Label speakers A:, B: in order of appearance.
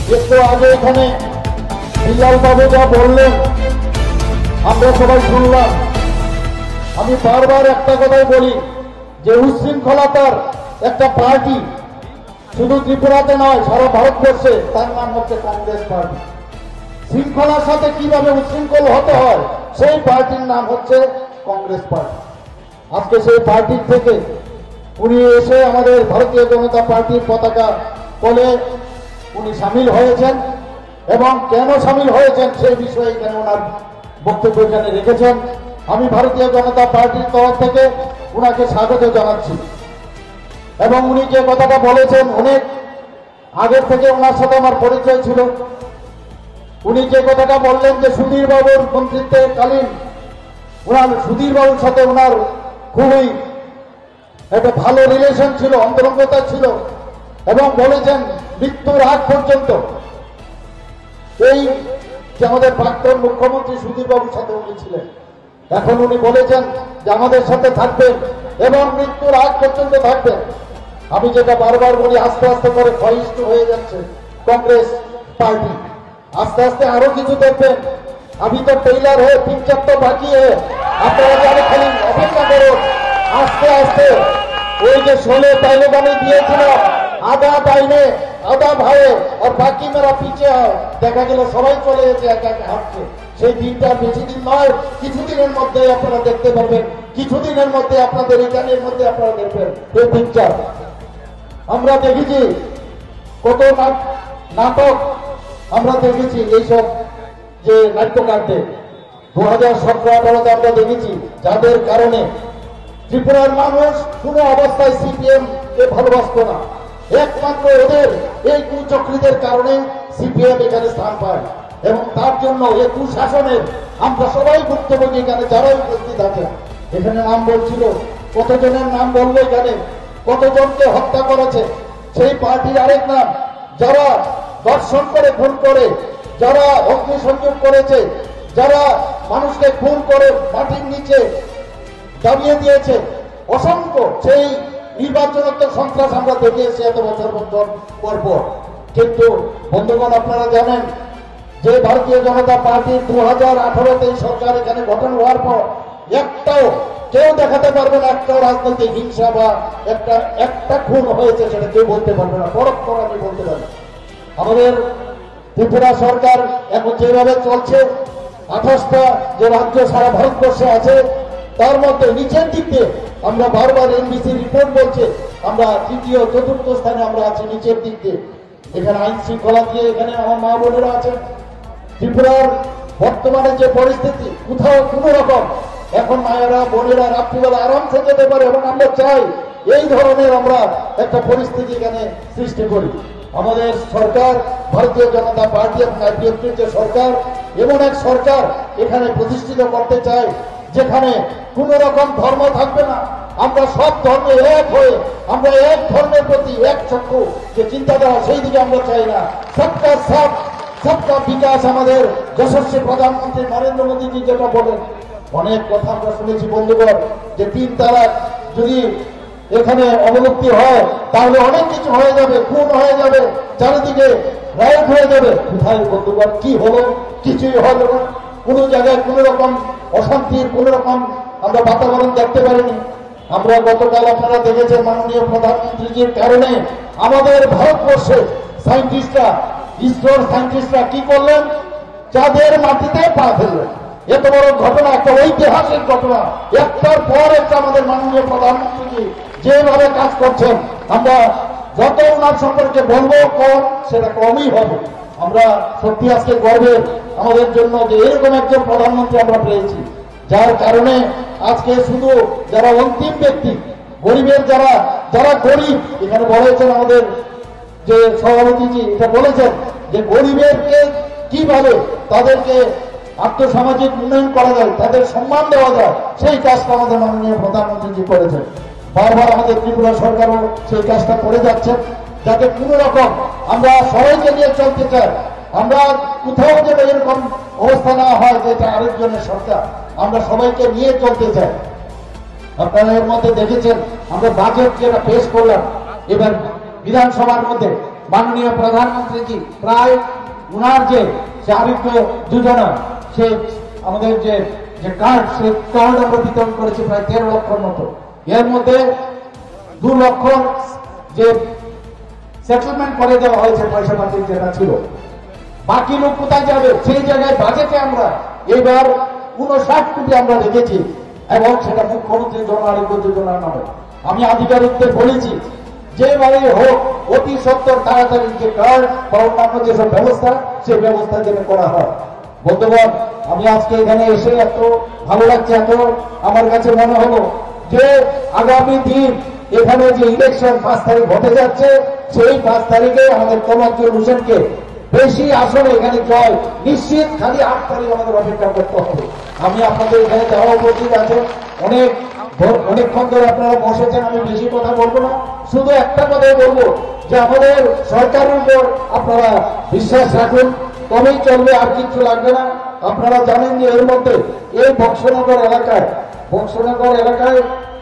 A: একটু আগে এখানে বিল্লাল বাবু যা বললেন আমরা সবাই শুনলাম। আমি বারবার একটা কথাই বলি যে উচ্ছৃঙ্খলতার একটা পার্টি শুধু ত্রিপুরাতে নয় সারা ভারতবর্ষে, তার নাম হচ্ছে কংগ্রেস পার্টি। শৃঙ্খলার সাথে কিভাবে উচ্ছৃঙ্খল হতে হয় সেই পার্টির নাম হচ্ছে কংগ্রেস পার্টি। আজকে সেই পার্টির থেকে উনি এসে আমাদের ভারতীয় জনতা পার্টির পতাকা তলে উনি সামিল হয়েছেন এবং কেন সামিল হয়েছেন সেই বিষয়ে এখানে ওনার বক্তব্য এখানে রেখেছেন। আমি ভারতীয় জনতা পার্টির তরফ থেকে ওনাকে স্বাগত জানাচ্ছি এবং উনি যে কথাটা বলেছেন অনেক আগের থেকে ওনার সাথে আমার পরিচয় ছিল। উনি যে কথাটা বললেন যে সুধীর বাবুর মন্ত্রিত্বকালীন ওনার সুধীর বাবুর সাথে ওনার খুবই একটা ভালো রিলেশন ছিল, অন্তরঙ্গতা ছিল এবং বলেছেন মৃত্যুর আগ পর্যন্ত এই যে আমাদের প্রাক্তন মুখ্যমন্ত্রী সুধীর বাবুর সাথে উনি ছিলেন। এখন উনি বলেছেন যে আমাদের সাথে থাকবেন এবং মৃত্যুর আগ পর্যন্ত থাকবেন। আমি যেটা বারবার বলি আস্তে আস্তে করে ক্ষয়িষ্ণু হয়ে যাচ্ছে কংগ্রেস পার্টি। আস্তে আস্তে আরো কিছু দেখবেন। আমি তো টেইলার হয়ে পিকচার তো বাকি আপনারা যারা খালি অপেক্ষা করুন। আস্তে আস্তে ওই যে 16 তাইলে আমি দিয়েছিলাম আধা ডাইনে আধা ভাইয়ে আর বাকি মেরা পিছে হয়, দেখা গেল সবাই চলে গেছে একা একা হাঁটছে। সেই দিনটা বেশি দিন নয়, কিছুদিনের মধ্যে আপনারা দেখতে পারবেন। কিছুদিনের মধ্যে আপনাদের এখানের মধ্যে আপনারা দেখবেন এই পিকচার। আমরা দেখেছি কত নাটক আমরা দেখেছি এইসব যে নাট্যকারদের 2017-18-তে আমরা দেখেছি যাদের কারণে ত্রিপুরার মানুষ কোনো অবস্থায় সিপিএম কে ভালোবাসত না। একমাত্র ওদের এই কুচক্রীদের কারণে সিপিএম এখানে স্থান পায় এবং তার জন্য এই কুশাসনের আমরা সবাই ভুক্তভোগী। এখানে যারা উপস্থিত আছেন এখানে নাম বলছিল, কতজনের নাম বলবো এখানে, কতজনকে হত্যা করেছে সেই পার্টির আরেক নাম, যারা দর্শন করে খুন করে, যারা অগ্নিসংযোগ করেছে, যারা মানুষকে খুন করে মাটির নিচে দাবিয়ে দিয়েছে, অসংখ্য সেই নির্বাচনোত্তর সন্ত্রাস আমরা দেখে এসেছি এত বছর পর পর। কিন্তু বন্ধুগণ আপনারা জানেন যে ভারতীয় জনতা পার্টির 2018-তে সরকার এখানে গঠন হওয়ার পর একটাও কেউ দেখাতে পারবে না একটা রাজনৈতিক হিংসা বা একটা খুন হয়েছে, সেটা কেউ বলতে পারবে না। পরোক্ষ আমি বলতে পারি আমাদের ত্রিপুরা সরকার এখন যেভাবে চলছে, 28টা যে রাজ্য সারা ভারতবর্ষে আছে তার মধ্যে নিচের দিকে আমরা বারবার এনবিসি রিপোর্ট বলছে আমরা তৃতীয় চতুর্থ স্থানে আমরা আছি নিচের দিক দিয়ে। এখানে আইন শৃঙ্খলা দিয়ে এখানে আমার মা বোনেরা আছেন। ত্রিপুরার বর্তমানে যে পরিস্থিতি, কোথাও কোনো রকম এখন মায়েরা বোনেরা রাত্রিবেলা আরামসে যেতে পারে এবং আমরা চাই এই ধরনের আমরা একটা পরিস্থিতি এখানে সৃষ্টি করি। আমাদের সরকার ভারতীয় জনতা পার্টি এবং আইপিএফটির যে সরকার এমন এক সরকার এখানে প্রতিষ্ঠিত করতে চায় যেখানে কোন রকম ধর্ম থাকবে না। আমরা সব ধর্মে এক হয়ে আমরা এক ধর্মের প্রতি এক চক্ষু যে চিন্তাধারা সেই দিকে আমরা চাই না। সবকা সাথ সবকা বিকাশ আমাদের যশস্বী প্রধানমন্ত্রী নরেন্দ্র মোদীজি যেটা বলেন, অনেক কথা আমরা শুনেছি বন্ধুগণ যে 3 তালাক যদি এখানে অবলুপ্তি হয় তাহলে অনেক কিছু হয়ে যাবে, খুন হয়ে যাবে, চারিদিকে রাইট হয়ে যাবে। কোথায় বন্ধুগণ কি হলো? কিছুই হলো না। কোনো জায়গায় কোন রকম অশান্তির কোন রকম আমরা বাতাবরণ দেখতে পারিনি। আমরা গতকাল আপনারা দেখেছেন মাননীয় প্রধানমন্ত্রীজির কারণে আমাদের ভারতবর্ষে সায়েন্টিস্টরা, ইসরোর সায়েন্টিস্টরা কি করলেন? চাঁদের মাটিতে পা ফেললেন। এত বড় ঘটনা, একটা ঐতিহাসিক ঘটনা, একটার পর একটা আমাদের মাননীয় প্রধানমন্ত্রীজি যেভাবে কাজ করছেন, আমরা যত ওনার সম্পর্কে বলবো কম সেটা কমই হবে। আমরা সত্যি আজকে গর্বের আমাদের জন্য যে এরকম একজন প্রধানমন্ত্রী আমরা পেয়েছি, যার কারণে আজকে শুধু যারা অন্তিম ব্যক্তি গরিবের যারা যারা গরিব, এখানে বলেছেন আমাদের যে সভাপতিজি এটা বলেছেন যে গরিবেরকে কিভাবে তাদেরকে আর্থসামাজিক উন্নয়ন করা যায়, তাদের সম্মান দেওয়া যায়, সেই কাজটা আমাদের মাননীয় প্রধানমন্ত্রীজি করেছেন। বারবার আমাদের ত্রিপুরা সরকারও সেই কাজটা করে যাচ্ছেন যাতে কোন রকম আমরা সবাইকে নিয়ে চলতে চাই। আমরা কোথাও যেন এরকম অবস্থা না হয় যে এটা আরেকজনের সরকার, আমরা সবাইকে নিয়ে চলতে চাই। আপনারা এর মধ্যে দেখেছেন আমরা বাজেট যেটা পেশ করলাম এবার বিধানসভার মধ্যে মাননীয় প্রধানমন্ত্রীজি প্রায় উনার যে আরোগ্য যোজনা সে আমাদের যে কার্ড সে কার্ড আমরা বিতরণ করেছি প্রায় 13 লক্ষর মতো। এর মধ্যে 2 লক্ষ যে সেটেলমেন্ট করে দেওয়া হয়েছে পয়সা পাতি যেটা ছিল, বাকি লোক কোথায় যাবে? সেই জায়গায় বাজেটে আমরা এবার 59 কোটি আমরা রেখেছি এবং সেটা মুখ্যমন্ত্রী জন আরোগ্য যোজনার নামে। আমি আধিকারিকদের বলেছি যেভাবে হোক অতি সত্তর তাড়াতাড়ি যে কার্ড বা অন্যান্য যেসব ব্যবস্থা সেই ব্যবস্থা যেন করা হয়। বন্ধুগণ, আমি আজকে এখানে এসে এত ভালো লাগছে, এত আমার কাছে মনে হলো যে আগামী দিন এখানে যে ইলেকশন 5 তারিখ হতে যাচ্ছে সেই 5 তারিখে আমাদের তোফাজ্জল হোসেনকে বেশি আসলে এখানে জয় নিশ্চিত। খালি 8 তারিখ আমাদের অপেক্ষা করতে হবে। আমি আপনাদের এখানে যাওয়া উপস্থিত আছে, অনেকক্ষণ ধরে আপনারা বসেছেন, আমি বেশি কথা বলবো না, শুধু একটা কথাই বলবো যে আমাদের সরকারের উপর আপনারা বিশ্বাস রাখুন, তবেই চলবে, আর কিছু লাগবে না। আপনারা জানেন যে এর মধ্যে এই বক্সনগর এলাকায়